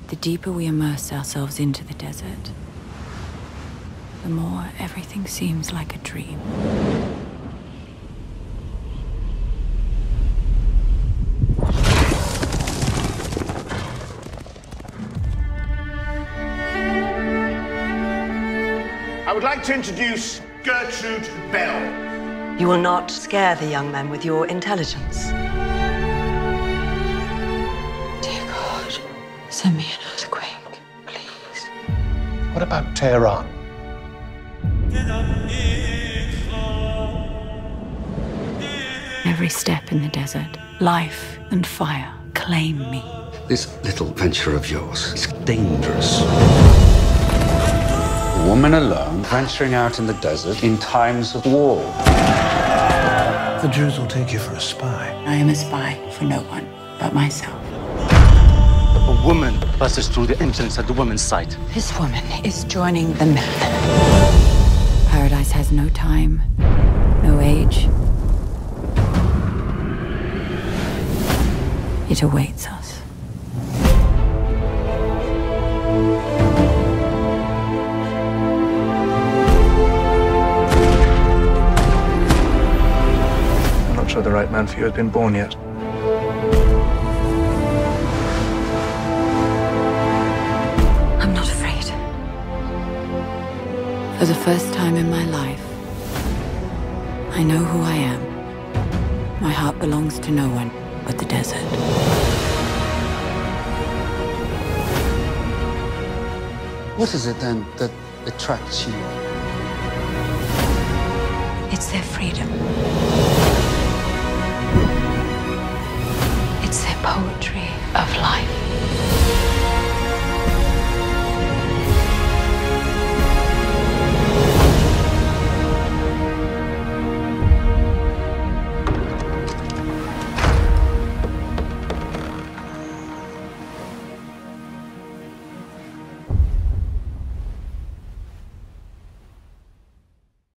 The deeper we immerse ourselves into the desert, the more everything seems like a dream. I would like to introduce Gertrude Bell. You will not scare the young men with your intelligence. Dear God, send me an earthquake, please. What about Tehran? Every step in the desert, life and fire claim me. This little venture of yours is dangerous. A woman alone, venturing out in the desert in times of war. The Jews will take you for a spy. I am a spy for no one but myself. A woman passes through the entrance at the woman's site. This woman is joining the men. Paradise has no time, no age. It awaits us. I'm not sure the right man for you has been born yet. I'm not afraid. For the first time in my life, I know who I am. My heart belongs to no one but the desert. What is it then that attracts you? It's their freedom. It's their poetry of life.